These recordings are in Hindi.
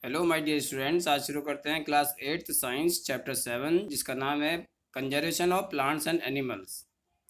हेलो माय डियर स्टूडेंट्स, आज शुरू करते हैं क्लास 8th साइंस चैप्टर 7 जिसका नाम है conservation of plants and animals.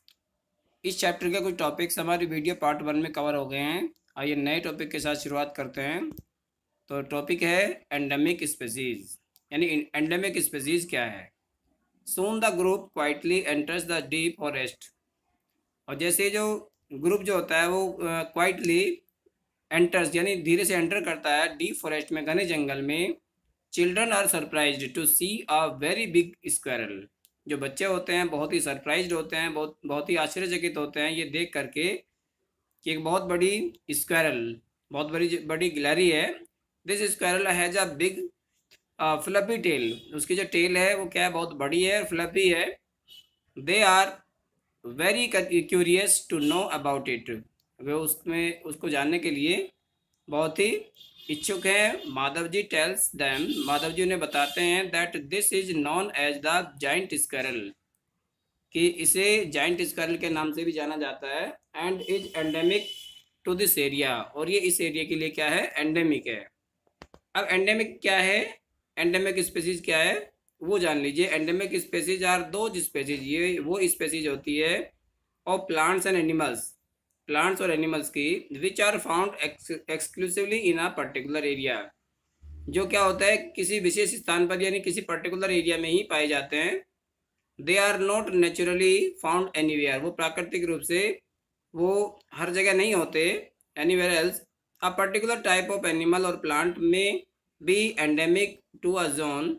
इस चैप्टर के कुछ टॉपिक्स हमारी वीडियो पार्ट 1 में कवर हो गए हैं। आइए नए टॉपिक के साथ शुरुआत करते हैं। तो टॉपिक है एंडेमिक स्पेसीज, यानी एंडेमिक स्पेसीज क्या है। Soon the group quietly enters the deep forest. और जैसे जो ग्रुप जो होता है वो क्वाइटली एंटर्स यानी धीरे से एंटर करता है डीप फॉरेस्ट में, घने जंगल में। Children are surprised to see a very big squirrel. जो बच्चे होते हैं बहुत ही सरप्राइज्ड होते हैं, बहुत बहुत ही आश्चर्यचकित होते हैं ये देख करके कि एक बहुत बड़ी स्क्वायरल, बहुत बड़ी बड़ी गिलहरी है। This squirrel has a big fluffy tail. उसकी जो टेल है वो क्या है, बहुत बड़ी है और फ्लफी है। They are very curious to know about it. वे उसमें उसको जानने के लिए बहुत ही इच्छुक हैं। माधव जी टेल्स दैम, माधव जी उन्हें बताते हैं that this is known as the giant squirrel, कि इसे जाइंट स्क्वायरल के नाम से भी जाना जाता है। And is endemic to this area, और ये इस एरिया के लिए क्या है, एंडेमिक है। अब एंडेमिक क्या है, एंडेमिक स्पेसीज क्या है वो जान लीजिए। Endemic species are those species, ये वो स्पेसीज होती है of plants and animals, plants और एनिमल्स की, which are found exclusively in a particular area. जो क्या होता है किसी विशेष स्थान पर यानी किसी पर्टिकुलर एरिया में ही पाए जाते हैं। They are not naturally found anywhere, वो प्राकृतिक रूप से वो हर जगह नहीं होते। Anywhere else a particular type of animal or plant may be endemic to a zone,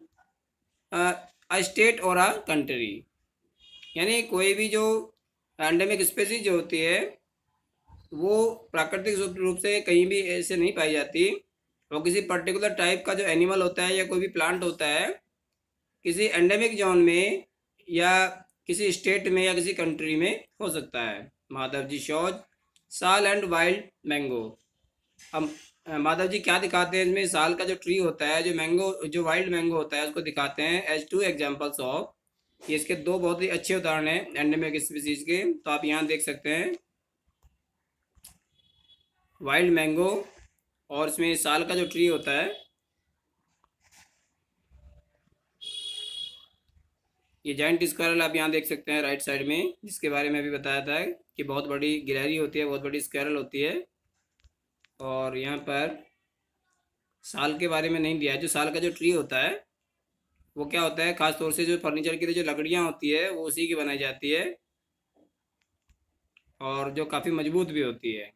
a state or a country. यानी कोई भी जो एंडेमिक स्पेसीज जो होती है वो प्राकृतिक रूप से कहीं भी ऐसे नहीं पाई जाती। वो किसी पर्टिकुलर टाइप का जो एनिमल होता है या कोई भी प्लांट होता है किसी एंडेमिक जोन में या किसी स्टेट में या किसी कंट्री में हो सकता है। Madhav ji shows sal and wild mango. अब माधव जी क्या दिखाते हैं इसमें, साल का जो ट्री होता है, जो मैंगो, जो वाइल्ड मैंगो होता है उसको दिखाते हैं एज टू एग्जाम्पल्स ऑफ। ये इसके दो बहुत ही अच्छे उदाहरण हैं एंडेमिक स्पीसीज के। तो आप यहाँ देख सकते हैं वाइल्ड मैंगो और इसमें साल का जो ट्री होता है। ये जाइंट स्क्वायरल आप यहाँ देख सकते हैं राइट साइड में, जिसके बारे में अभी बताया था कि बहुत बड़ी गिलहरी होती है, बहुत बड़ी स्क्वायरल होती है। और यहाँ पर साल के बारे में नहीं दिया है। जो साल का जो ट्री होता है वो क्या होता है, खास तौर से जो फर्नीचर के लिए जो लकड़ियाँ होती है वो उसी की बनाई जाती है और जो काफ़ी मजबूत भी होती है।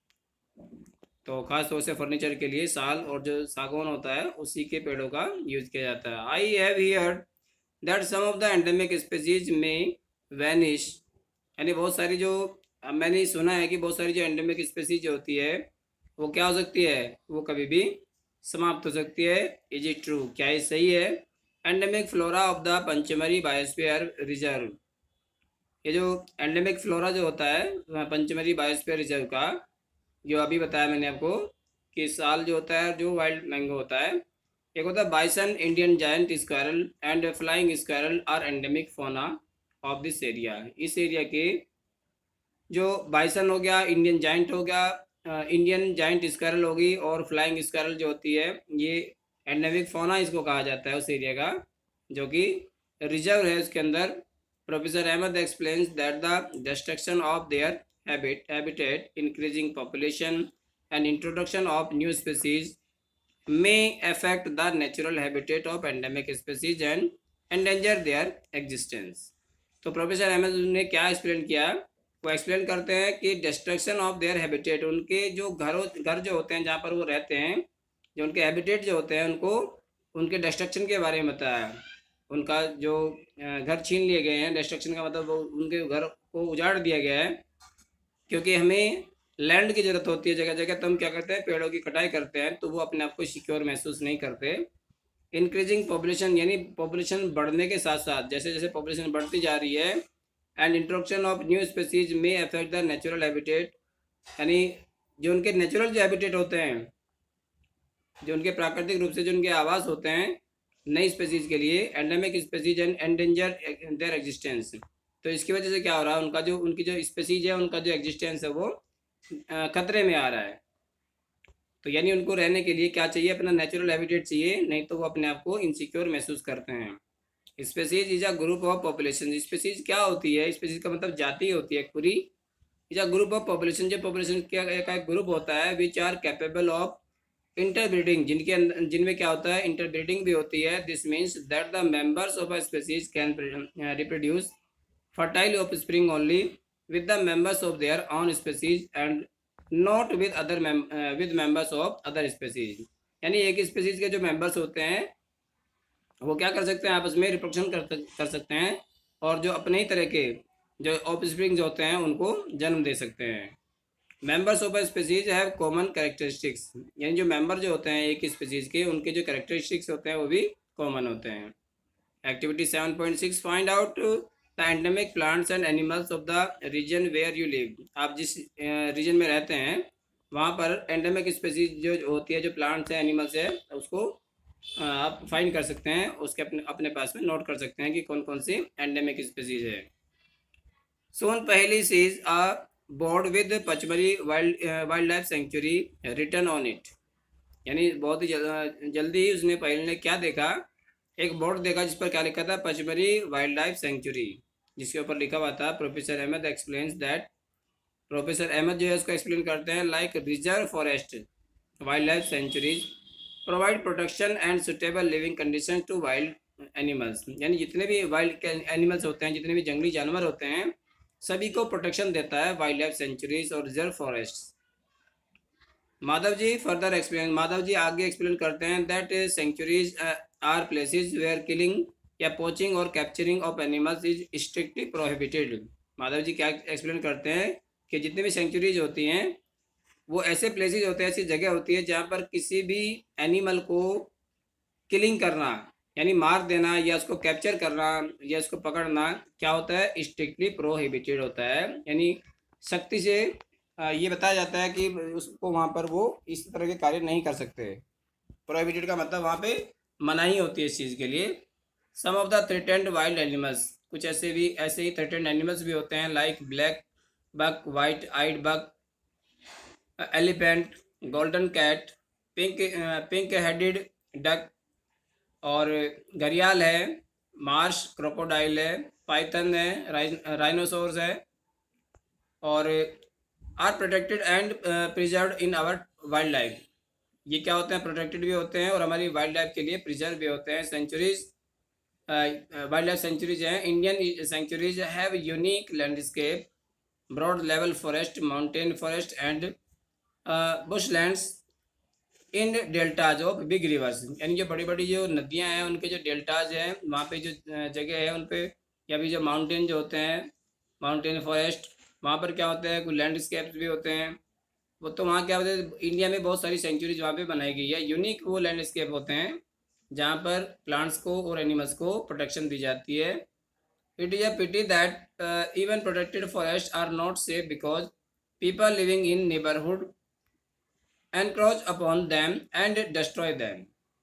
तो खास तौर से फर्नीचर के लिए साल और जो सागौन होता है उसी के पेड़ों का यूज किया जाता है। I have heard that some of the endemic species may vanish. यानी बहुत सारी जो, मैंने सुना है कि बहुत सारी जो एंडेमिक स्पीसीज जो होती है वो क्या हो सकती है, वो कभी भी समाप्त हो सकती है। इज इट ट्रू, क्या ये सही है। Endemic flora of the Pachmarhi biosphere reserve. ये जो एंडेमिक फ्लोरा जो होता है पंचमरी बायोस्फीयर रिजर्व का, जो अभी बताया मैंने आपको कि साल जो होता है जो वाइल्ड मैंगो होता है, एक होता है bison, Indian giant squirrel and flying squirrel are endemic fauna of this area. इस एरिया के जो बाइसन हो गया, इंडियन जायंट हो गया, इंडियन जायंट स्क्वायरल होगी और फ्लाइंग स्क्वायरल जो होती है ये एंडेमिक फोना इसको कहा जाता है उस एरिया का जो कि रिजर्व है उसके अंदर। Professor Ahmad explains that the destruction of their habitat, increasing population and introduction of new species may affect the natural habitat of endemic species and endanger their existence। तो प्रोफेसर अहमद ने क्या एक्सप्लेन किया, वो एक्सप्लेन करते हैं कि डिस्ट्रक्शन ऑफ देयर हैबिटेट, उनके जो घर जो होते हैं जहाँ पर वो रहते हैं, जो उनके हैबिटेट जो होते हैं उनको, उनके डिस्ट्रक्शन के बारे में बताया। उनका जो घर छीन लिए गए हैं, डिस्ट्रक्शन का मतलब वो उनके घर को उजाड़ दिया गया है। क्योंकि हमें लैंड की ज़रूरत होती है जगह जगह, तो हम क्या करते हैं पेड़ों की कटाई करते हैं, तो वो अपने आप को सिक्योर महसूस नहीं करते। इंक्रीजिंग पॉपुलेशन, यानी पॉपुलेशन बढ़ने के साथ साथ जैसे जैसे पॉपुलेशन बढ़ती जा रही है, and introduction of new species may affect the natural habitat. यानी जो उनके नेचुरल जो हैबिटेट होते हैं, जो उनके प्राकृतिक रूप से जो उनके आवास होते हैं नई स्पीसीज के लिए, endemic species and endanger their existence. तो इसकी वजह से क्या हो रहा है, उनका जो उनकी जो स्पीसीज है उनका जो एग्जिस्टेंस है वो खतरे में आ रहा है। तो यानी उनको रहने के लिए क्या चाहिए, अपना नेचुरल हैबिटेट चाहिए, नहीं तो वो अपने आप को इनसिक्योर महसूस करते हैं। Species is a group of population. Species क्या होती है, स्पेसीज का मतलब जाति होती है पूरी। Is a group of population, जो पॉपुलेशन का एक ग्रुप होता है, which are capable of interbreeding, जिनमें क्या होता है, इंटरब्रीडिंग भी होती है। This means that the members of a species can reproduce fertile offspring only with the members of their own species and not with with members of other species। यानी एक स्पेसीज के जो मेंबर्स होते हैं वो क्या कर सकते हैं, आपस में रिप्रोडक्शन कर सकते हैं, और जो अपने ही तरह के जो ऑफस्प्रिंग्स होते हैं उनको जन्म दे सकते हैं। Members of a species have common characteristics, यानी जो मेंबर जो होते हैं एक स्पीसीज के, उनके जो कैरेक्टरिस्टिक्स होते हैं वो भी कॉमन होते हैं। Activity 7.6, find out the endemic plants and animals of the region where you live. आप जिस रीजन में रहते हैं वहाँ पर एंडेमिक स्पीसीज जो होती है, जो प्लांट्स है, एनिमल्स है, उसको आप फाइंड कर सकते हैं, उसके अपने अपने पास में नोट कर सकते हैं कि कौन कौन सी एंडेमिक स्पीसीज है। Soon Paheli sees a board with Pachmarhi wildlife sanctuary written on it. यानी बहुत ही जल्दी ही उसने पहले ने क्या देखा, एक बोर्ड देखा जिस पर क्या लिखा था, पचमरी वाइल्ड लाइफ सेंचुरी, जिसके ऊपर लिखा हुआ था professor Ahmad explains that. Professor Ahmad जो है उसको एक्सप्लेन करते हैं, like reserve forest wildlife sanctuaries provide protection and suitable living condition to wild animals. यानी जितने भी वाइल्ड एनिमल्स होते हैं, जितने भी जंगली जानवर होते हैं, सभी को प्रोटेक्शन देता है वाइल्ड लाइफ सेंचुरीज और reserve forest. Madhav ji further explain, Madhav ji आगे एक्सप्लेन करते हैं that sanctuaries are places where killing या poaching or capturing of animals is strictly prohibited. Madhav ji क्या एक्सप्लेन करते हैं कि जितनी भी सेंचुरीज होती हैं वो ऐसे प्लेसेस होते हैं, ऐसी जगह होती है जहाँ पर किसी भी एनिमल को किलिंग करना, यानी मार देना या उसको कैप्चर करना या उसको पकड़ना क्या होता है, स्ट्रिक्टली प्रोहिबिटेड होता है। यानी सख्ती से ये बताया जाता है कि उसको वहाँ पर वो इस तरह के कार्य नहीं कर सकते। प्रोहिबिटेड का मतलब वहाँ पे मनाही होती है इस चीज़ के लिए। Some of the threatened wild animals, कुछ ऐसे ही थ्रेटेंड एनिमल्स भी होते हैं, like black buck, white eyed buck, elephant, golden cat, pink headed duck, और घड़ियाल है, मार्श क्रोकोडाइल है, पाइथन है, राइनोसोर्स है, और are protected and preserved in our wildlife. ये क्या होते हैं, प्रोटेक्टेड भी होते हैं और हमारी वाइल्ड लाइफ के लिए प्रिजर्व भी होते हैं। सेंचुरीज वाइल्ड लाइफ सेंचुरीज हैं। Indian sanctuaries have unique landscape, broad leaf forest, mountain forest and bushlands in deltas of big rivers. यानी जो बड़ी बड़ी जो नदियां हैं उनके जो डेल्टाज हैं वहाँ पे जो जगह है उन पे, या भी जो माउंटेन जो होते हैं, माउंटेन फॉरेस्ट, वहाँ पर क्या होते हैं, कुछ लैंडस्केप्स भी होते हैं। वो तो वहाँ क्या होता है, इंडिया में बहुत सारी सेंचुरीज वहाँ पे बनाई गई है। यूनिक वो लैंडस्केप होते हैं जहाँ पर प्लांट्स को और एनिमल्स को प्रोटेक्शन दी जाती है। It is a pity that even protected forest are not safe because people living in neighbourhood encroach upon them and destroy them.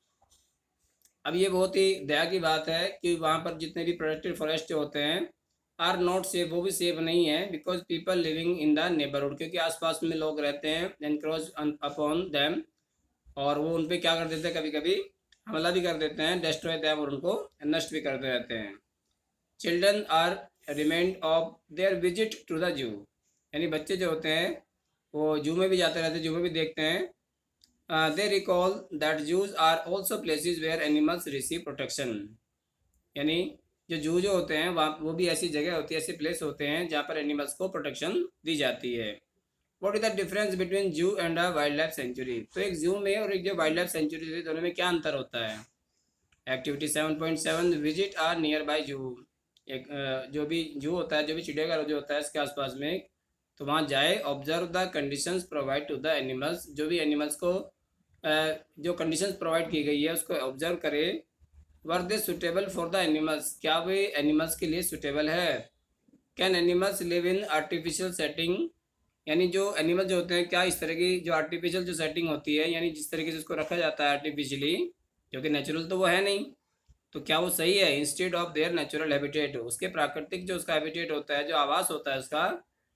अब ये बहुत ही दया की बात है कि वहाँ पर जितने भी प्रोटेक्टेड फॉरेस्ट होते हैं आर नॉट सेफ, वो भी सेफ नहीं है, because people living in the neighbourhood, क्योंकि आसपास में लोग रहते हैं, एनक्रोच अपॉन दैम, और वो उन पर क्या कर देते हैं, कभी कभी हमला भी कर देते हैं, डिस्ट्रॉय दैम, और उनको नष्ट भी करते रहते हैं। Children are remind of their visit to the zoo. यानी बच्चे जो होते हैं वो जू में भी जाते रहते हैं, जू में भी देखते हैं। They recall that zoos are also places where animals receive protection. यानी जो जू जो होते हैं वहाँ, वो भी ऐसी जगह होती है, ऐसे प्लेस होते हैं जहाँ पर एनिमल्स को प्रोटेक्शन दी जाती है। What is the difference between zoo and a wildlife sanctuary. तो एक जू में और एक जो वाइल्ड लाइफ सेंचुरी है, दोनों में क्या अंतर होता है। Activity 7.7, visit our nearby zoo. एक जो भी जू होता है, जो भी चिड़ियाघर जो होता है इसके आसपास में, तो वहाँ जाए, observe the conditions provide to the animals. जो भी एनिमल्स को जो कंडीशंस प्रोवाइड की गई है उसको ऑब्जर्व करे। Were they suitable for the animals, क्या वे एनिमल्स के लिए सुटेबल है। Can animals live in artificial setting. यानी जो एनिमल जो होते हैं, क्या इस तरह की जो आर्टिफिशियल जो सेटिंग होती है, यानी जिस तरीके से उसको रखा जाता है आर्टिफिशियली, क्योंकि नेचुरल तो वो है नहीं, तो क्या वो सही है, instead of their natural habitat, उसके प्राकृतिक जो उसका हैबिटेट होता है, जो आवास होता है उसका,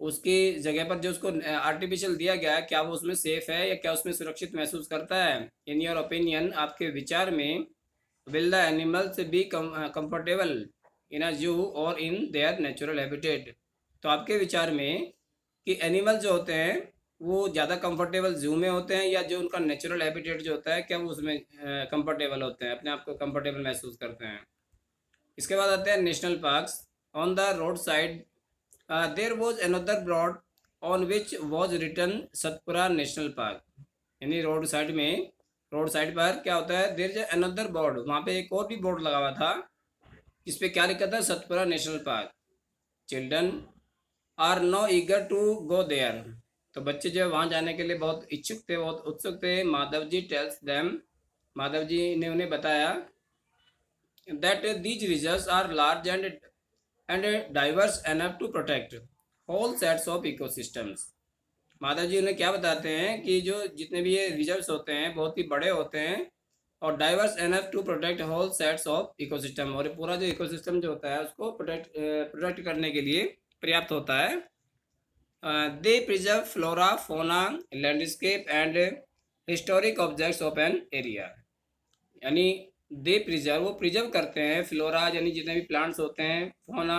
उसकी जगह पर जो उसको आर्टिफिशियल दिया गया है, क्या वो उसमें सेफ है या क्या उसमें सुरक्षित महसूस करता है? इन योर ओपिनियन, आपके विचार में, will the animals be comfortable in a zoo और इन देयर नेचुरल हैबिटेट? तो आपके विचार में कि एनिमल जो होते हैं वो ज़्यादा कंफर्टेबल जू में होते हैं या जो उनका नेचुरल हैबिटेट जो होता है, क्या वो उसमें कंफर्टेबल होते हैं, अपने आप को कंफर्टेबल महसूस करते हैं? इसके बाद आते हैं national parks. On the road side there was another board on which was written Satpura national park. यानी रोड साइड पर क्या होता है, देर इज अनदर बोर्ड, वहाँ पे एक और भी बोर्ड लगा हुआ था जिस पे क्या लिखा था, Satpura national park. Children are now eager to go there. तो बच्चे जो है वहाँ जाने के लिए बहुत इच्छुक थे, बहुत उत्सुक थे। माधव जी टेल्स देम, माधव जी ने उन्हें बताया that these reserves are large and diverse enough to protect whole sets of ecosystems। Madhav ji उन्हें क्या बताते हैं कि जो जितने भी ये रिजर्व्स होते हैं बहुत ही बड़े होते हैं और diverse enough to protect whole sets of ecosystem, और पूरा जो इकोसिस्टम जो होता है उसको प्रोटेक्ट करने के लिए पर्याप्त होता है। They preserve flora fauna landscape and historic objects of an area. यानी दे प्रिजर्व, वो प्रिजर्व करते हैं फ्लोरा यानी जितने भी प्लांट्स होते हैं, फोना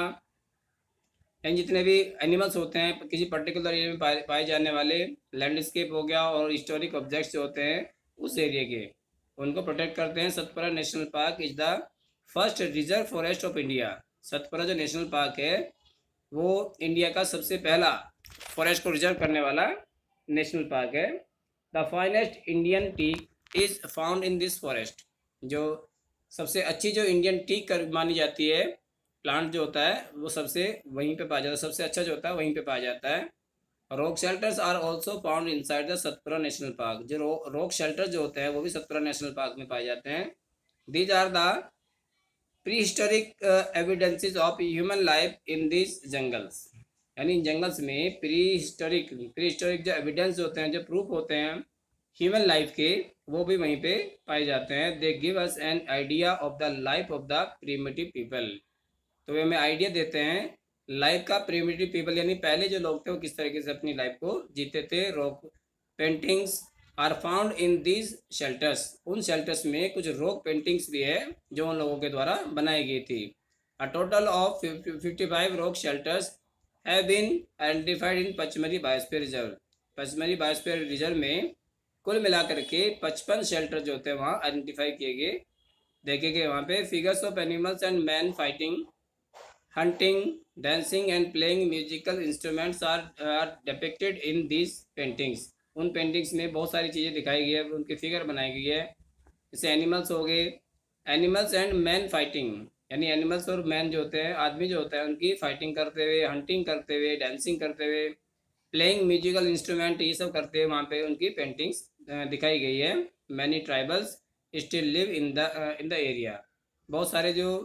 यानी जितने भी एनिमल्स होते हैं किसी पर्टिकुलर एरिया में पाए जाने वाले, लैंडस्केप हो गया और हिस्टोरिक ऑब्जेक्ट्स जो होते हैं उस एरिया के, उनको प्रोटेक्ट करते हैं। Satpura national park is the first reserve forest of India. Satpura जो नेशनल पार्क है वो इंडिया का सबसे पहला फॉरेस्ट को रिजर्व करने वाला नेशनल पार्क है। The finest Indian teak is found in this forest. जो सबसे अच्छी जो इंडियन टीक मानी जाती है, प्लांट जो होता है वो सबसे वहीं पे पाया जाता है, सबसे अच्छा जो होता है वहीं पे पाया जाता है। Rock shelters are also found inside the Satpura national park. जो रॉक शेल्टर जो होते हैं वो भी सतपुरा नेशनल पार्क में पाए जाते हैं। These are the prehistoric evidences of human life in this jungles. यानी इन जंगल्स में प्री हिस्टोरिक जो एविडेंस होते हैं, जो प्रूफ होते हैं ह्यूमन लाइफ के, वो भी वहीं पे पाए जाते हैं। They give us an idea of the life of the primitive people. तो वे हमें आइडिया देते हैं लाइफ का। प्रीमिटिव पीपल यानी पहले जो लोग थे वो किस तरीके से अपनी लाइफ को जीते थे। Rock paintings are found in these shelters. उन शेल्टर्स में कुछ रॉक पेंटिंग्स भी है जो उन लोगों के द्वारा बनाई गई थी। A total of 55 rock shelters have been identified in Pachmarhi biosphere reserve. Pachmarhi biosphere reserve में कुल मिलाकर के 55 शेल्टर जो होते हैं वहाँ आइडेंटिफाई किए गए, देखे गए। वहाँ पे figures of animals and man fighting, hunting, dancing and playing musical instruments are depicted in these paintings। उन पेंटिंग्स में बहुत सारी चीज़ें दिखाई गई है, उनकी फिगर बनाई गई है। जैसे एनिमल्स हो गए, एनिमल्स एंड मैन फाइटिंग, यानी एनिमल्स और मैन जो होते हैं, आदमी जो होता है उनकी फाइटिंग करते हुए, हंटिंग करते हुए, डांसिंग करते हुए, प्लेइंग म्यूजिकल इंस्ट्रूमेंट, ये सब करते हुए वहाँ पे उनकी पेंटिंग्स दिखाई गई है। Many tribals still live in the area. बहुत सारे जो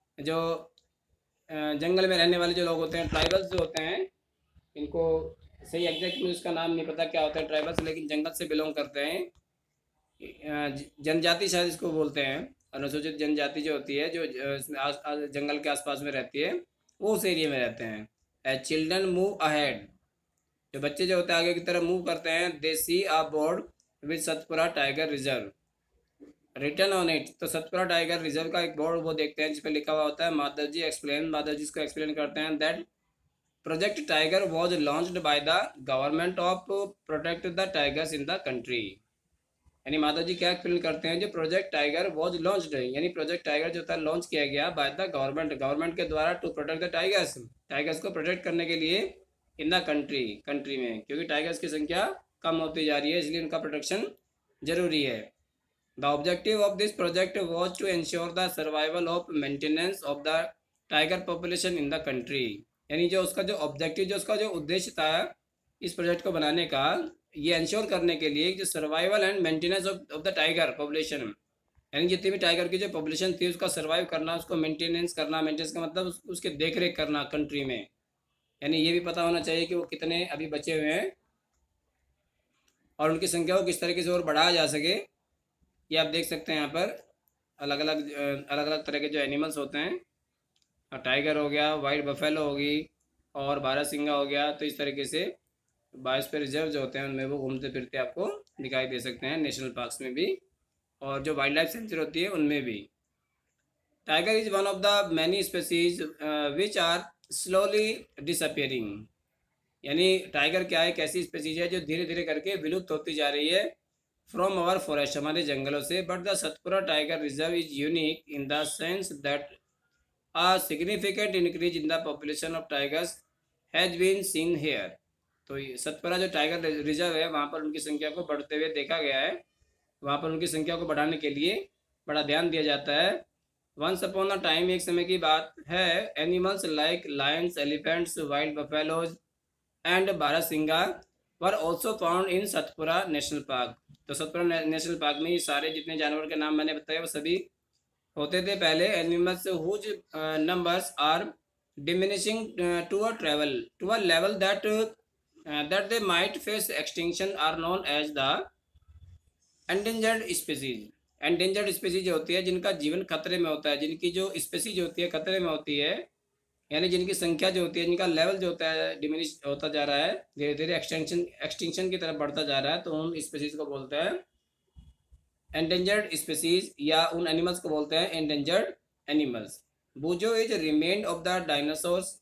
जंगल में रहने वाले जो लोग होते हैं, ट्राइबल्स जो होते हैं, इनको सही एग्जैक्ट में उसका नाम नहीं पता क्या होता है ट्राइबल्स, लेकिन जंगल से बिलोंग करते हैं। जनजाति शायद इसको बोलते हैं। अनुसूचित जनजाति जो होती है, जो जंगल के आसपास में रहती है, वो उस एरिया में रहते हैं। एज चिल्ड्रन मूव अहेड, जो बच्चे जो होते हैं आगे की तरफ मूव करते हैं। They see a board with Satpura tiger reserve written on it. तो सतपुरा टाइगर रिजर्व का एक बोर्ड वो देखते हैं जिस पर लिखा हुआ होता है। माधव जी इसको एक्सप्लेन करते हैं that project tiger was launched by the government of protect the tigers in the country. यानी माधव जी क्या एक्सप्लेन करते हैं, जो प्रोजेक्ट टाइगर वॉज लॉन्च्ड, यानी प्रोजेक्ट टाइगर जो था लॉन्च किया गया बाय द गवर्नमेंट के द्वारा टू प्रोटेक्ट द टाइगर्स को प्रोटेक्ट करने के लिए इन द कंट्री में, क्योंकि टाइगर्स की संख्या कम होती जा रही है इसलिए उनका प्रोटेक्शन जरूरी है। The objective of this project was to ensure the survival of maintenance of the tiger population in the country। यानी जो उसका जो ऑब्जेक्टिव, जो उसका जो उद्देश्य था इस प्रोजेक्ट को बनाने का, ये इंश्योर करने के लिए जो survival and maintenance of the tiger population, यानी जितनी भी टाइगर की जो पॉपुलेशन थी उसका सर्वाइव करना, उसको मेंटेनेंस करना। मेंटेनेंस का मतलब उसके देख रेख करना कंट्री में, यानी ये भी पता होना चाहिए कि वो कितने अभी बचे हुए हैं और उनकी संख्या को किस तरीके से और बढ़ाया जा सके। ये आप देख सकते हैं यहाँ पर अलग अलग तरह के जो एनिमल्स होते हैं। टाइगर हो गया, वाइट बफेलो होगी, और बारहसिंगा हो गया। तो इस तरीके से बायोस्फीयर रिजर्व जो होते हैं उनमें वो घूमते फिरते आपको दिखाई दे सकते हैं, नेशनल पार्क्स में भी और जो वाइल्ड लाइफ सेंचुरी होती है उनमें भी। Tiger is one of the many species which are slowly disappearing. यानी टाइगर क्या है, एक ऐसी स्पेसीज है जो धीरे धीरे करके विलुप्त होती जा रही है फ्रॉम आवर फॉरेस्ट, हमारे जंगलों से। But the Satpura tiger reserve is unique in the sense that a significant increase in the population of tigers has been seen here। तो सतपुरा जो टाइगर रिजर्व है वहाँ पर उनकी संख्या को बढ़ते हुए देखा गया है। वहाँ पर उनकी संख्या को बढ़ाने के लिए बड़ा ध्यान दिया जाता है। वंस अपॉन अ टाइम, एक समय की बात है, animals like lions, elephants, wild buffaloes and barasingha were also found in Satpura national park. तो सतपुरा नेशनल पार्क में ये सारे जितने जानवर के नाम मैंने बताए वो सभी होते थे पहले। Animals whose numbers are diminishing to a level that they might face extinction are known as the endangered species. Endangered species होती है जिनका जीवन खतरे में होता है, जिनकी जो स्पीसीज होती है खतरे में होती है, यानी जिनकी संख्या जो होती है, जिनका लेवल जो होता है डिमिनिश होता जा रहा है, धीरे धीरे एक्सटिंक्शन की तरफ बढ़ता जा रहा है, तो उन स्पीसीज को बोलते हैं एंडेंजर्ड स्पीसीज, या उन एनिमल्स को बोलते हैं endangered animals. Boojho is reminded of the dinosaurs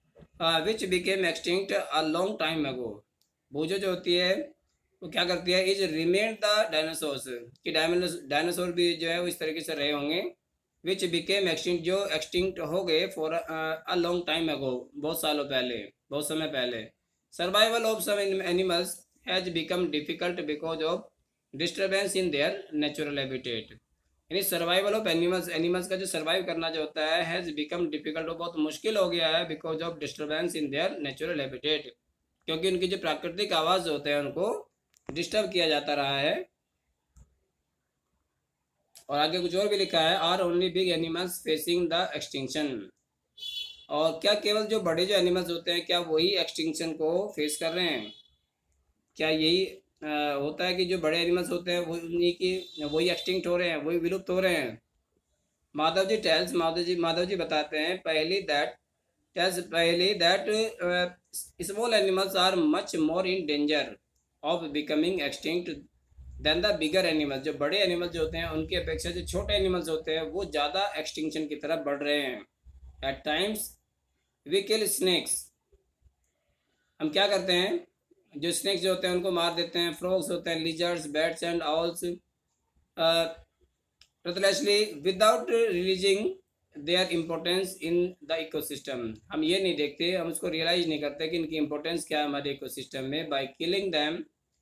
which became extinct a long time ago. Boojho जो होती है वो क्या करती है, इज रिमेन्ड द डायनासोर्स, कि डायनासोर भी जो है वो इस तरीके से रहे होंगे, विच बिकेम एक्सटिंक्ट, जो एक्सटिंक्ट हो गए for a long time ago, बहुत सालों पहले, बहुत समय पहले। Survival of some animals has become difficult because of disturbance in their natural habitat. यानी सर्वाइवल ऑफ एनिमल्स, एनिमल्स का जो सर्वाइव करना जो होता है, हैज़ बिकम डिफिकल्ट, वो बहुत मुश्किल हो गया है because of disturbance in their natural habitat, क्योंकि उनकी जो प्राकृतिक आवाज़ होते हैं उनको डिस्टर्ब किया जाता रहा है। और आगे कुछ और भी लिखा है, are only big animals facing the extinction. और क्या केवल जो बड़े जो एनिमल्स होते हैं क्या वही एक्सटिंक्शन को फेस कर रहे हैं? क्या यही होता है कि जो बड़े एनिमल्स होते हैं वो उन्हीं की वही एक्सटिंक्ट हो रहे हैं, वही विलुप्त हो रहे हैं? माधव जी टेल्स, माधव जी बताते हैं Paheli that small animals are much more in danger of becoming extinct than the bigger animals. जो बड़े एनिमल्स जो होते हैं उनकी अपेक्षा जो छोटे एनिमल्स होते हैं वो ज़्यादा एक्सटिंक्शन की तरफ बढ़ रहे हैं। At times we kill snakes, हम क्या करते हैं, जो स्नेक्स जो होते हैं उनको मार देते हैं। फ्रॉग्स होते हैं, lizards, bats and owls, ruthlessly without realizing their importance in the ecosystem। हम ये नहीं देखते, हम उसको रियलाइज नहीं करते कि इनकी इंपॉर्टेंस क्या है हमारे इकोसिस्टम में। By killing them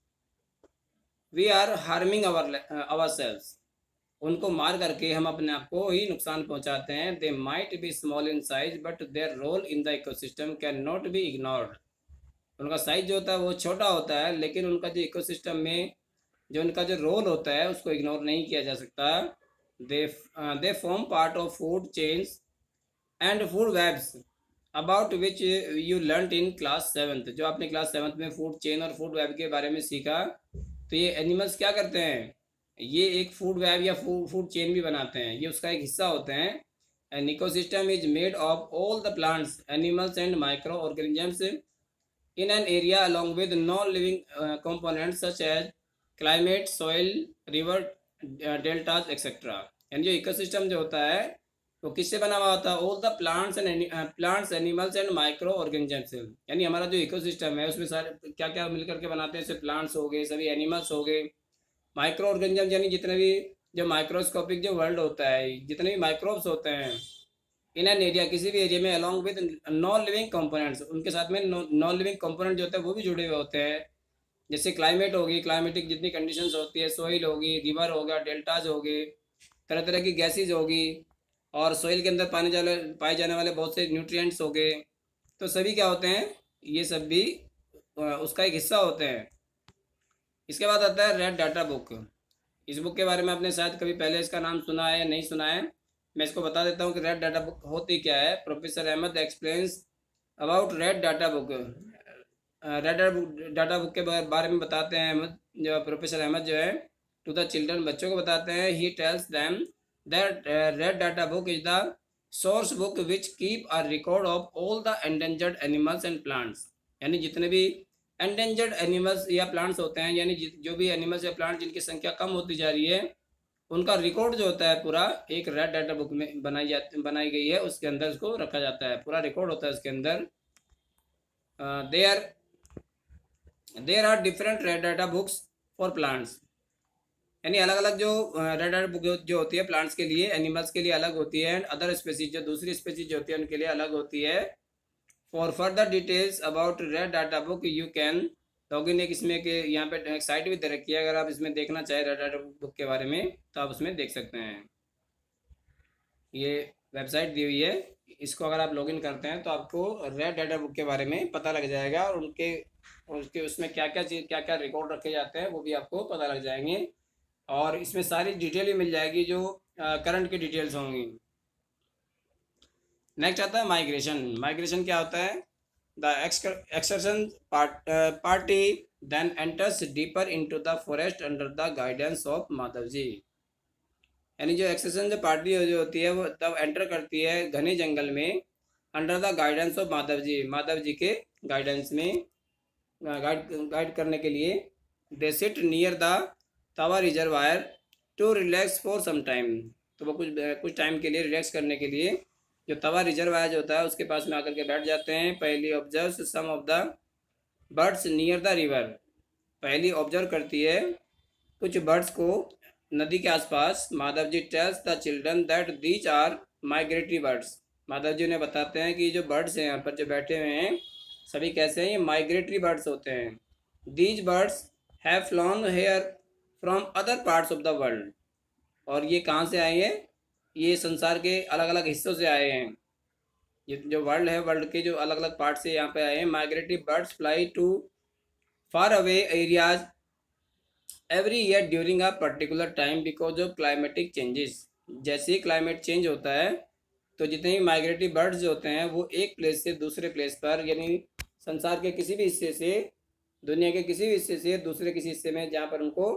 we are harming ourselves, उनको मार करके हम अपने आप को ही नुकसान पहुंचाते हैं। They might be small in size but their role in the ecosystem can not be ignored. उनका साइज जो होता है वो छोटा होता है, लेकिन उनका जो इकोसिस्टम में जो उनका जो रोल होता है उसको इग्नोर नहीं किया जा सकता। they form part of food chains and food webs about which you learnt in class 7th। जो आपने क्लास 7th में फूड चेन और फूड वेब के बारे में सीखा, तो ये एनिमल्स क्या करते हैं, ये एक फूड वेब या फूड चेन भी बनाते हैं, ये उसका एक हिस्सा होते हैं। An ecosystem is made of all the plants, animals and microorganisms in an area along with non-living components such as climate, soil, river, deltas, etc। यानी जो इकोसिस्टम जो होता है वो किससे बना हुआ होता है, all the plants animals and microorganisms. यानी हमारा जो इकोसिस्टम है उसमें सारे क्या क्या मिलकर के बनाते हैं, जैसे प्लांट्स हो गए, सभी एनिमल्स हो गए, माइक्रो ऑर्गेनिजम्स यानी जितने भी जो माइक्रोस्कोपिक जो वर्ल्ड होता है, जितने भी माइक्रोब्स होते हैं इन एन एरिया, किसी भी एरिया में, along with non living components, उनके साथ में नॉन लिविंग कंपोनेंट जो होते हैं वो भी जुड़े हुए होते हैं। जैसे क्लाइमेट होगी, क्लाइमेटिक जितनी कंडीशंस होती है, सोइल होगी, रिवर होगा, डेल्टाज होगी, तरह तरह की गैसेज होगी, और सोइल के अंदर पाए जाने वाले बहुत से न्यूट्रिएंट्स हो गए, तो सभी क्या होते हैं, ये सब भी उसका एक हिस्सा होते हैं। इसके बाद आता है रेड डाटा बुक। इस बुक के बारे में आपने शायद कभी पहले इसका नाम सुना है या नहीं सुना है, मैं इसको बता देता हूँ कि रेड डाटा बुक होती क्या है। Professor Ahmad explains about red data book. Red data book के बारे में बताते हैं अहमद, जो प्रोफेसर अहमद जो है, टू द चिल्ड्रन, बच्चों को बताते हैं। He tells them that red data book is the source book which keep a record of all the endangered animals and plants, यानी जितने भी एंडेंजर्ड एनिमल्स या प्लांट्स होते हैं, यानी जो भी एनिमल्स या प्लांट जिनकी संख्या कम होती जा रही है, उनका रिकॉर्ड जो होता है पूरा एक रेड डाटा बुक में बनाई गई है, उसके अंदर उसको रखा जाता है, पूरा रिकॉर्ड होता है उसके अंदर। There are different red data books for plants, यानी अलग अलग जो रेड डाटा बुक जो होती है प्लांट्स के लिए, एनिमल्स के लिए अलग होती है, एंड अदर स्पेसीज जो दूसरी स्पेसीज जो होती है उनके लिए अलग होती है। For further details about red data book you can log in, एक इसमें के यहाँ पे एक साइट भी दे रखी है, अगर आप इसमें देखना चाहें रेड डाटा बुक के बारे में तो आप उसमें देख सकते हैं। ये वेबसाइट दी हुई है, इसको अगर आप लॉगिन करते हैं तो आपको रेड डाटा बुक के बारे में पता लग जाएगा, और उसके उसमें क्या क्या चीज़ क्या क्या रिकॉर्ड रखे जाते हैं वो भी आपको पता लग जाएंगे, और इसमें सारी डिटेल भी मिल जाएगी जो करंट की डिटेल्स होंगी। नेक्स्ट आता है माइग्रेशन। माइग्रेशन क्या होता है? The excursion party then enters deeper into the forest under the guidance of Madhav ji, यानी जो एक्सकर्शन जो पार्टी जो होती है वो तब एंटर करती है घने जंगल में under the guidance of Madhav ji, Madhav ji के गाइडेंस में गाइड करने के लिए। They sit near the Tawa reservoir to relax for some time, तो वो कुछ टाइम के लिए रिलैक्स करने के लिए जो तवा रिजर्वायर जो होता है उसके पास में आकर के बैठ जाते हैं। Paheli observe some of the birds near the river, Paheli observe करती है कुछ बर्ड्स को नदी के आसपास। Madhav ji tells the children that these are migratory birds, Madhav ji उन्हें बताते हैं कि जो बर्ड्स हैं यहाँ पर जो बैठे हुए हैं सभी कैसे हैं, ये माइग्रेटरी बर्ड्स होते हैं। These birds have flown here from other parts of the world, और ये कहाँ से आए हैं? ये संसार के अलग अलग हिस्सों से आए हैं, ये जो वर्ल्ड है वर्ल्ड के जो अलग अलग पार्ट से यहाँ पे आए हैं। Migratory birds fly to far away areas every year during a particular time because of climatic changes, जैसे ही क्लाइमेट चेंज होता है तो जितने भी माइग्रेटरी बर्ड्स जो होते हैं वो एक प्लेस से दूसरे प्लेस पर, यानी संसार के किसी भी हिस्से से, दुनिया के किसी भी हिस्से से दूसरे किसी हिस्से में जहाँ पर उनको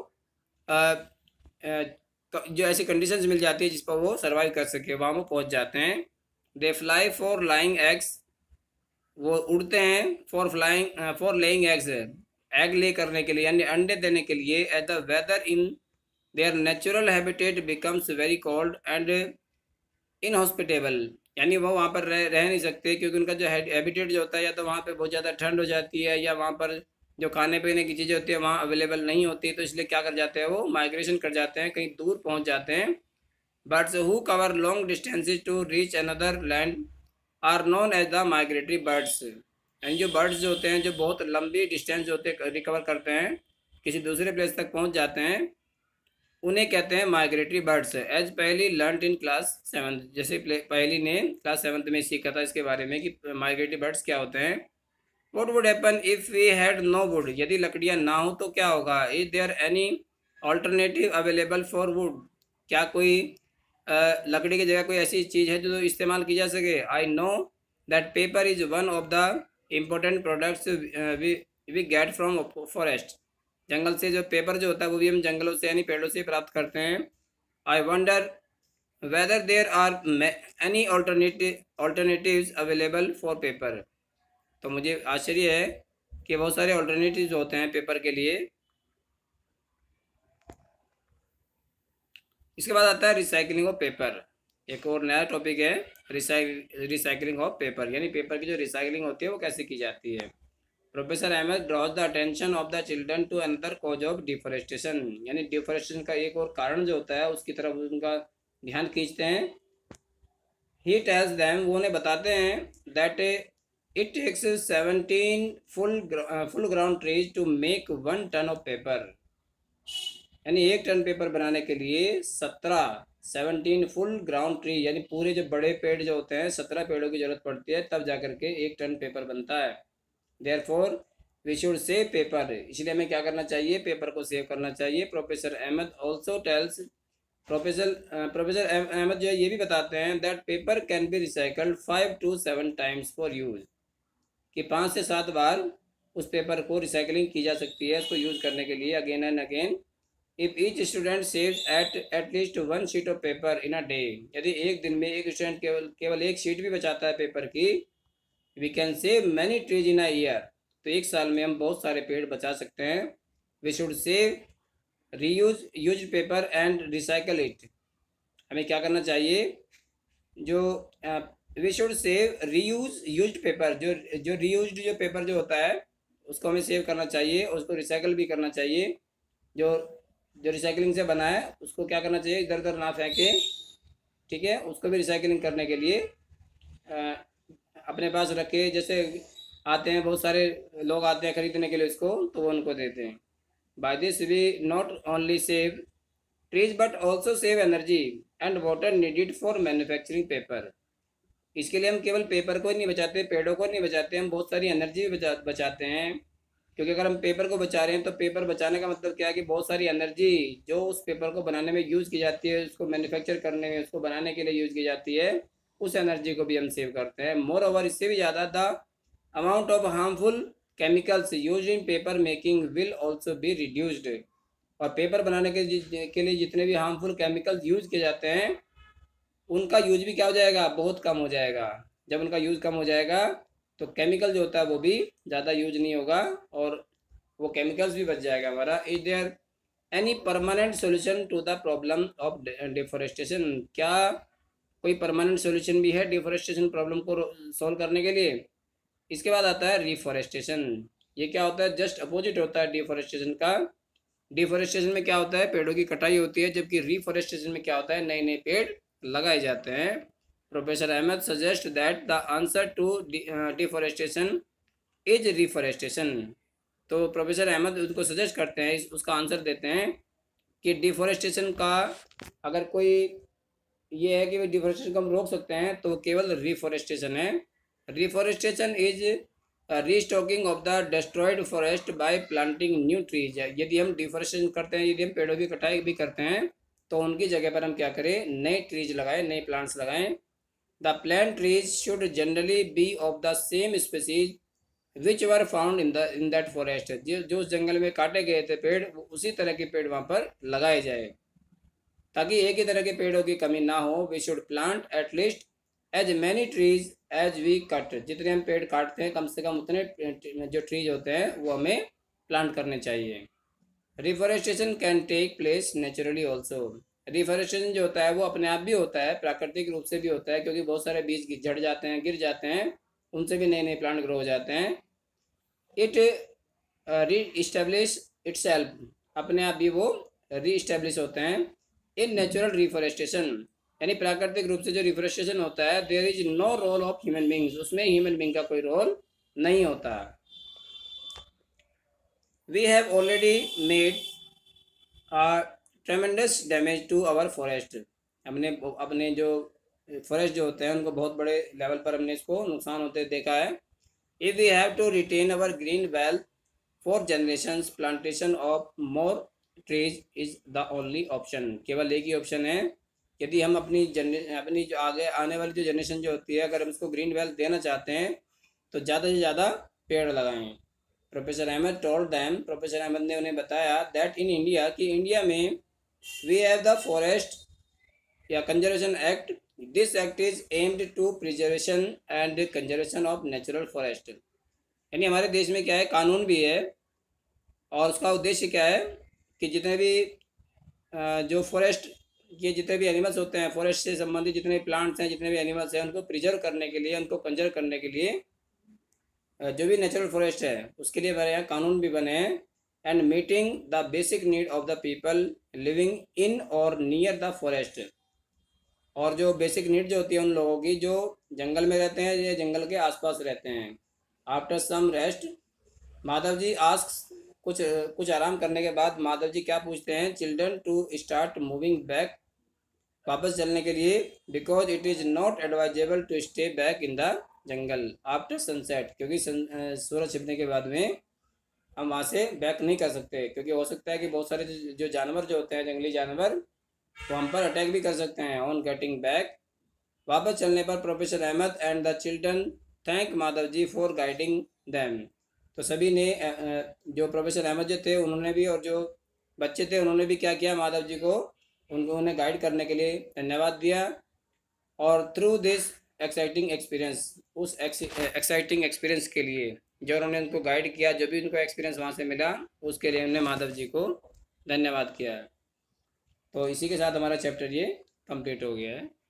जो ऐसी कंडीशंस मिल जाती है जिस पर वो सर्वाइव कर सके, वहाँ वो पहुँच जाते हैं। They fly for laying eggs, वो उड़ते हैं फॉर लेइंग एग्स, एग ले करने के लिए यानी अंडे देने के लिए। At the weather in their natural habitat becomes very cold and inhospitable, यानी वो वहाँ पर रह नहीं सकते क्योंकि उनका जो हैबिटेट जो होता है या तो वहाँ पे बहुत ज़्यादा ठंड हो जाती है या वहाँ पर जो खाने पीने की चीज़ें होती है वहाँ अवेलेबल नहीं होती, तो इसलिए क्या कर जाते हैं वो माइग्रेशन कर जाते हैं, कहीं दूर पहुँच जाते हैं। Birds who cover long distances to reach another land are known as the migratory birds, यानी जो बर्ड्स जो होते हैं जो बहुत लंबी डिस्टेंस जो होते हैं रिकवर करते हैं, किसी दूसरे प्लेस तक पहुँच जाते हैं, उन्हें कहते हैं migratory birds. As Paheli learn in class 7, जैसे पहली ने क्लास 7 में सीखा था इसके बारे में कि माइग्रेटरी बर्ड्स क्या होते हैं। Would would happen if we had no wood, यदि लकड़ियाँ ना हो तो क्या होगा। Is there any alternative available for wood, क्या कोई लकड़ी की जगह कोई ऐसी चीज़ है जो इस्तेमाल की जा सके। I know that paper is one of the important products we get from forest, जंगल से जो पेपर जो होता है वो भी हम जंगलों से यानी पेड़ों से प्राप्त करते हैं। I wonder whether there are any alternatives available for paper, तो मुझे आश्चर्य है कि बहुत सारे ऑल्टरनेटिव्स होते हैं पेपर के लिए। इसके बाद आता है रिसाइकलिंग ऑफ पेपर, एक और नया टॉपिक है रिसाइकलिंग ऑफ पेपर, यानी पेपर की जो रिसाइकलिंग होती है वो कैसे की जाती है। Professor Ahmad draws the attention of the children to another cause of deforestation, यानी डिफोरेस्टेशन का एक और कारण जो होता है उसकी तरफ उनका ध्यान खींचते हैं। ही टेल्स देम, वो उन्हें बताते हैं that it takes 17 full grown trees to make 1 ton of paper, यानी 1 टन पेपर बनाने के लिए 17 फुल ग्राउंड ट्री, यानी पूरे जो बड़े पेड़ जो होते हैं 17 पेड़ों की जरूरत पड़ती है तब जाकर के 1 टन पेपर बनता है। Therefore we should save paper, इसलिए हमें क्या करना चाहिए, पेपर को सेव करना चाहिए। Professor Ahmad also tells, professor Ahmad जो है ये भी बताते हैं that paper can be recycled 5 to 7 times for use, कि 5 से 7 बार उस पेपर को रिसाइकलिंग की जा सकती है उसको यूज़ करने के लिए again and again if each student saves at least one sheet of paper in a day, यदि एक दिन में एक स्टूडेंट केवल केवल एक शीट भी बचाता है पेपर की, we can save many trees in a year, तो एक साल में हम बहुत सारे पेड़ बचा सकते हैं। We should save reuse use paper and recycle it, हमें क्या करना चाहिए, जो we should save reuse used paper, जो रीयूज्ड जो पेपर जो होता है उसको हमें सेव करना चाहिए, उसको रिसाइकल भी करना चाहिए। जो जो रिसाइकलिंग से बना है उसको क्या करना चाहिए, इधर उधर ना फेंके, ठीक है, उसको भी रिसाइकलिंग करने के लिए अपने पास रखे। जैसे आते हैं बहुत सारे लोग आते हैं खरीदने के लिए उसको, तो वो उनको देते हैं। By this we not only save trees but also save energy and water needed for manufacturing paper. इसके लिए हम केवल पेपर को नहीं बचाते, पेड़ों को नहीं बचाते, हम बहुत सारी एनर्जी भी बचाते हैं। क्योंकि अगर हम पेपर को बचा रहे हैं तो पेपर बचाने का मतलब क्या है कि बहुत सारी एनर्जी जो उस पेपर को बनाने में यूज़ की जाती है, उसको मैन्युफैक्चर करने में, उसको बनाने के लिए यूज़ की जाती है, उस एनर्जी को भी हम सेव करते हैं। मोर ओवर, इससे भी ज़्यादा the amount of harmful chemicals use in paper making will also be reduced, और पेपर बनाने के लिए जितने भी हार्मफुल केमिकल्स यूज किए जाते हैं उनका यूज भी क्या हो जाएगा, बहुत कम हो जाएगा। जब उनका यूज कम हो जाएगा तो केमिकल जो होता है वो भी ज़्यादा यूज नहीं होगा और वो केमिकल्स भी बच जाएगा हमारा। Is there any permanent solution to the problem of deforestation, क्या कोई परमानेंट सोल्यूशन भी है डिफोरेस्टेशन प्रॉब्लम को सॉल्व करने के लिए? इसके बाद आता है रिफॉरेस्टेशन। ये क्या होता है, जस्ट अपोजिट होता है डिफोरेस्टेशन का। डिफोरेस्टेशन में क्या होता है, पेड़ों की कटाई होती है, जबकि रिफॉरेस्टेशन में क्या होता है, नए नए पेड़ लगाए जाते हैं। Professor Ahmad suggest that the answer to deforestation is reforestation. तो प्रोफेसर अहमद उनको सजेस्ट करते हैं, उसका आंसर देते हैं कि डिफोरेस्टेशन का अगर कोई ये है कि डिफोरेस्टेशन को हम रोक सकते हैं तो केवल रिफॉरेस्टेशन है। Reforestation is restocking of the destroyed forest by planting new trees. यदि हम डिफोरेस्टेशन करते हैं, यदि हम पेड़ों की कटाई भी करते हैं तो उनकी जगह पर हम क्या करें, नए ट्रीज लगाएं, नए प्लांट्स लगाएं। The plant trees should generally be of the same species which were found in that forest. जो उस जंगल में काटे गए थे पेड़, उसी तरह के पेड़ वहाँ पर लगाए जाए ताकि एक ही तरह के पेड़ों की कमी ना हो। We should plant at least as many trees as we cut, जितने हम पेड़ काटते हैं कम से कम उतने जो ट्रीज होते हैं वो हमें प्लांट करने चाहिए। Reforestation can take place naturally also. Reforestation जो होता है वो अपने आप भी होता है, प्राकृतिक रूप से भी होता है, क्योंकि बहुत सारे बीज झड़ जाते हैं, गिर जाते हैं, उनसे भी नए नए प्लांट ग्रो हो जाते हैं। इट री इस्टेब्लिश इटसेल्फ, अपने आप भी वो री इस्टेब्लिश होते हैं। इन नेचुरल रिफॉरेस्टेशन, यानी प्राकृतिक रूप से जो रिफॉरेस्टेशन होता है, there is no role of human beings, उसमें ह्यूमन बींग का कोई रोल नहीं होता। We have already made tremendous damage to our forest, हमने अपने जो फॉरेस्ट जो होते हैं उनको बहुत बड़े लेवल पर हमने इसको नुकसान होते देखा है। If we have to retain our green wealth for generations, plantation of more trees is the only option, केवल एक ही ऑप्शन है। यदि हम अपनी जो आगे आने वाली जो जनरेशन जो होती है, अगर हम इसको ग्रीन वेल्थ देना चाहते हैं तो ज़्यादा से ज़्यादा पेड़ लगाएं। Professor Ahmad told them, professor Ahmad ने उन्हें बताया दैट इन इंडिया, कि इंडिया में वी हैव द फॉरेस्ट या conservation act, this act is aimed to preservation and conservation of natural forest. यानी हमारे देश में क्या है, कानून भी है और उसका उद्देश्य क्या है कि जितने भी जो फॉरेस्ट के जितने भी एनिमल्स होते हैं, फॉरेस्ट से संबंधित जितने भी प्लांट्स हैं, जितने भी एनिमल्स हैं, उनको प्रिजर्व करने के लिए, उनको कंजर्व करने के लिए जो भी नेचुरल फॉरेस्ट है उसके लिए हमारे यहाँ कानून भी बने हैं। And meeting the basic need of the people living in or near the forest, और जो बेसिक नीड जो होती है उन लोगों की जो जंगल में रहते हैं या जंगल के आसपास रहते हैं। After some rest, Madhav ji ask, कुछ आराम करने के बाद माधव जी क्या पूछते हैं, children to start moving back, वापस चलने के लिए, because it is not advisable to stay back in the jungle after sunset, क्योंकि सूरज छिपने के बाद में हम वहाँ से बैक नहीं कर सकते, क्योंकि हो सकता है कि बहुत सारे जो जानवर जो होते हैं, जंगली जानवर, वो हम पर अटैक भी कर सकते हैं। ऑन गेटिंग बैक, वापस चलने पर professor Ahmad and the children thank Madhav ji for guiding them, तो सभी ने जो प्रोफेसर अहमद जो थे उन्होंने भी और जो बच्चे थे, उन्होंने भी क्या किया, माधव जी को उनको उन्हें गाइड करने के लिए धन्यवाद दिया। और थ्रू दिस एक्साइटिंग एक्सपीरियंस, उस एक्साइटिंग एक्सपीरियंस के लिए जो उन्होंने उनको गाइड किया, जो भी उनको एक्सपीरियंस वहाँ से मिला, उसके लिए उन्होंने माधव जी को धन्यवाद किया। तो इसी के साथ हमारा चैप्टर ये कंप्लीट हो गया है।